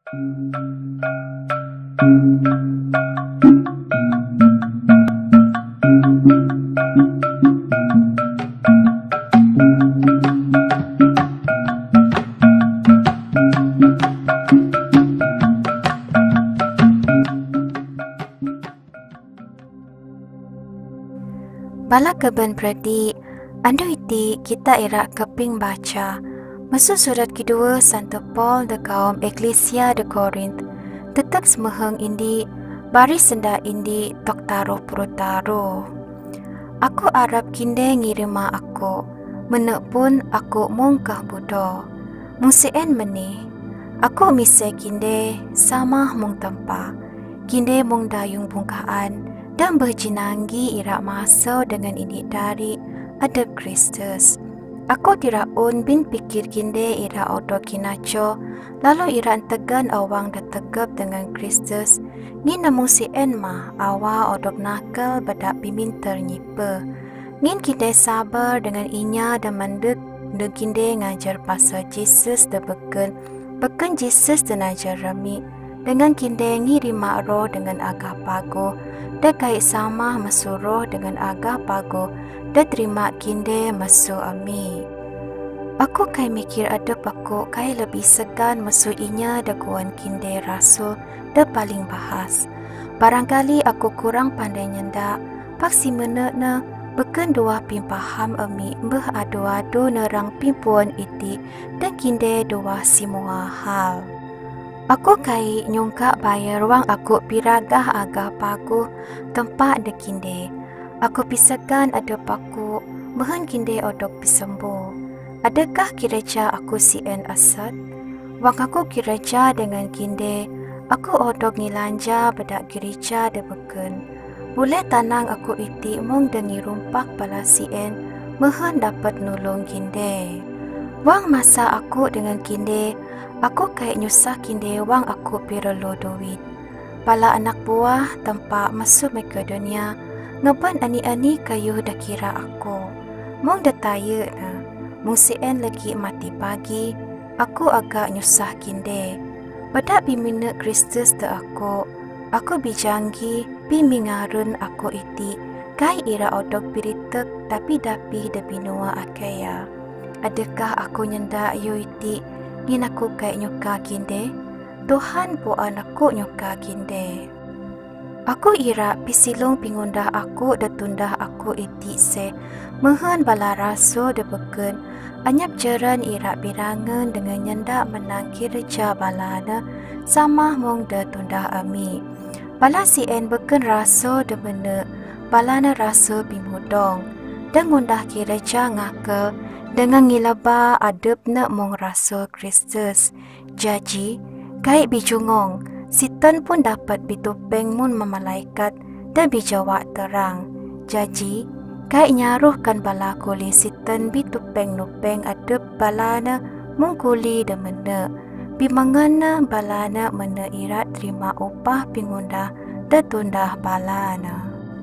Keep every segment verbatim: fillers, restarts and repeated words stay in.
Bala keben predik, anda iti kita irak keping baca. Masuk surat kedua Santo Paul de kaum Eklesia de Korinth. Tetak semeheng indi, baris senda indi tok taruh perutaro. Aku arab kinde ngirima aku, menek pun aku mungkah budo. Musien meni, aku mise kinde sama mung tempa. Kinde mung dayung bungkaan. Dan berjinanggi irak masa dengan ini dari adab Kristus. Aku tidak un bin pikir kinde irak odo kinaco, lalu irak tegan awang dah tegap dengan Kristus. Ngin namun si enma awa odok nakal badak pimin ternyipe. Ngin kinde sabar dengan inya dan mandek de kinde ngajar pasal Jesus de beken, beken Jesus dan ajar remi. Dengan kinde ngirima roh dengan agah pago, dah kait sama masuruh dengan agah pago, dah terima kinde masu ami. Aku kai mikir ada aku kai lebih segan masu inya dah kuan kinde rasul, dah paling bahas. Barangkali aku kurang pandai nyenda, paksi menekna, beken dua pimpaham ami mbah adu-adu nerang pimpuan iti, dan kinde dua semua hal. Aku kai nyungka bayar wang aku piragah agah pagu tempat de kinde. Aku pisakan ada paku, mehen kinde odok pisembu. Adakah kiraja aku si en asad? Wang aku kiraja dengan kinde, aku odok ngilanja bedak gereja de beken. Boleh tanang aku iti mung dengi rumpak bala si en, mehen dapat nulung kinde. Wang masa aku dengan kinde, aku kayak nyusah kinde wang aku perlu duit. Pala anak buah tempat masuk Makedonia, ngeban ani-ani kayu dah kira aku. Mung dah taya na, mung sien lagi mati pagi, aku agak nyusah kinde. Badak bimina Kristus dah aku, aku bijanggi bimingarun aku iti, kai ira odok biritek tapi dapi de binua akaya. Adakah aku nyenda yu iti, ngin aku kayak nyuka kinde? Tuhan po anakku nyuka kinde. Aku ira pisilong pingundah aku da tundah aku iti se, mehen bala raso de beken, anyap jaran ira birangan dengan nyenda menang kirja balana, sama mong da tundah ami. Bala si en beken raso de bene, balana raso bimudong, dan ngundah kirja ngakel, dengan ngilaba adab nak mong rasul Kristus. Jadi, kait bijungong, sitan pun dapat bitupeng mun memalaikat dan bijawak terang. Jadi, kait nyaruhkan bala kuli sitan bitupeng nupeng adab balana mung kuli dan mena. Bimangana balana mena irat terima upah pingundah dan tundah balana.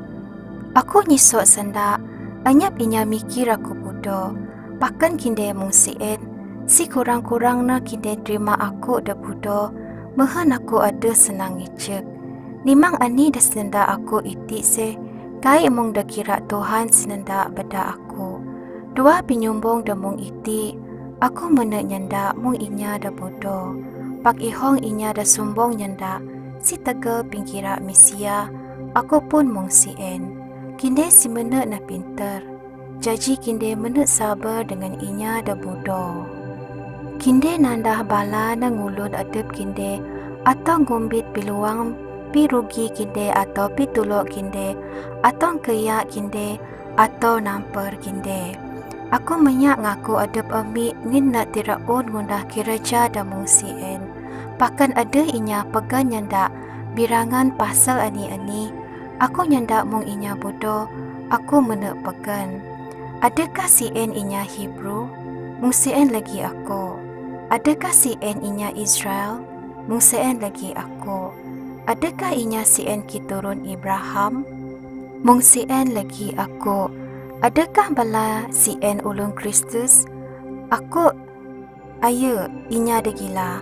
Aku nyisok sendak, anyap inya mikir aku bodoh. Pakan kinde mung sien, si kurang-kurang na kinde terima aku da budo, mehen aku ada senang icek. Nimang ani dah senenda aku iti se, kai mung da kira Tuhan senenda beda aku. Dua pinyumbong da mung iti, aku mena nyenda mung inya da budo. Pak ihong inya da sumbong nyenda, si tegel pingkira misia, aku pun mung sien. Kinde si mena na pinter. Jadi kinde menek sabar dengan inya da budo. Kinde nandah bala na ngulun adab kinde atau ngumbit piluang pi rugi kinde atau pi tulok kinde atau keyak kinde atau namper kinde. Aku menyak ngaku adab ami ngin nak tiraun ngundah kiraja da mung sien. Pakan ada inya pegan nyanda birangan pasal ani-ani. Aku nyanda mung inya budo, aku menek pegan. Adakah si en inya Hebrew? Mung sien lagi aku. Adakah si en inya Israel? Mung sien lagi aku. Adakah inya si en kiturun Abraham? Mung sien lagi aku. Adakah bala si en ulun Kristus? Aku aye inya de gila.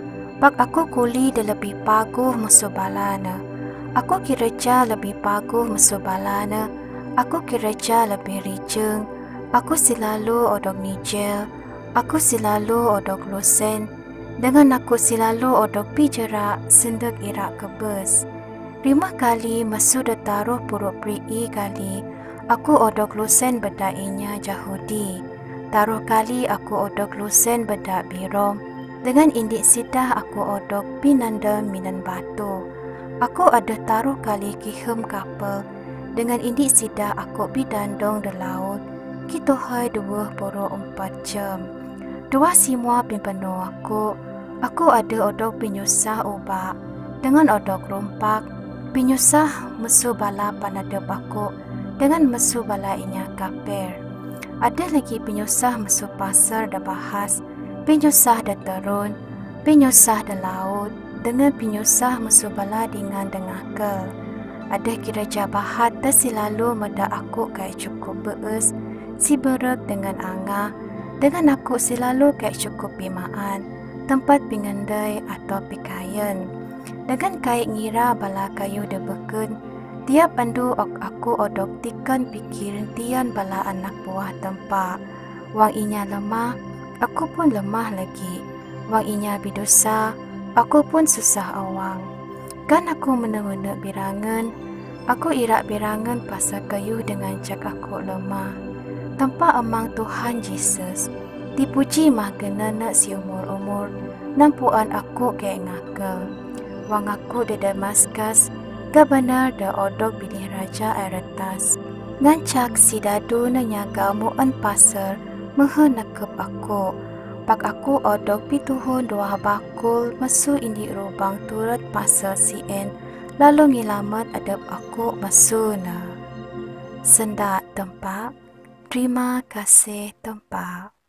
Pak aku kuli dah lebih paguh musuh balana. Aku kireja lebih paguh musuh balana. Aku kireja lebih rijeng. Aku selalu odok Nigel. Aku selalu odok Lusen. Dengan aku selalu odok pijera sendak irak kebes. Lima kali masu dah taruh puruk pri'i kali. Aku odok Lusen bedainya Jahudi. Taruh kali aku odok Lusen bedak Birom. Dengan indik sidah aku odok pinanda minan batu. Aku ada taruh kali kihem kapal. Dengan indik sidah aku bidandong de laut. Kita hai dua puluh empat jam. Dua semua pimpenu aku. Aku ada odok pinyusah ubak. Dengan odok rompak. Pinyusah mesu bala panadep aku. Dengan mesu bala inya kaper. Ada lagi pinyusah mesu pasar dah bahas. Pinyusah dah terun. Pinyusah dah laut. Dengan pinyusah mesu bala dengan dengakel. Ada kira jabahat dah selalu meda aku kayak cukup bees. Si berek dengan angah. Dengan aku selalu kayak cukup pimaan. Tempat pingendai atau pikayan. Dengan kayak ngira bala kayu dah beken. Tiap andu ok aku odok tikan pikiran tian bala anak buah tempat. Wang inya lemah, aku pun lemah lagi. Wang inya bidosa, aku pun susah awang. Kan aku mena-mena birangan. Aku irak birangan pasal kayu dengan cak aku lemah. Tanpa emang Tuhan Yesus. Dipuji mah kena nak si umur-umur. Nampuan aku kayak ngakal. Wang aku di Damaskus. Gak benar dah odok pilih Raja Aretas. Ngancak si dadu nanya gamuan pasar menghenakep aku. Pak aku odok pituhun dua bakul masu indi rubang turut pasar sien. Lalu ngilamat adab aku masu na. Sendak tempat. Terima kasih tempat.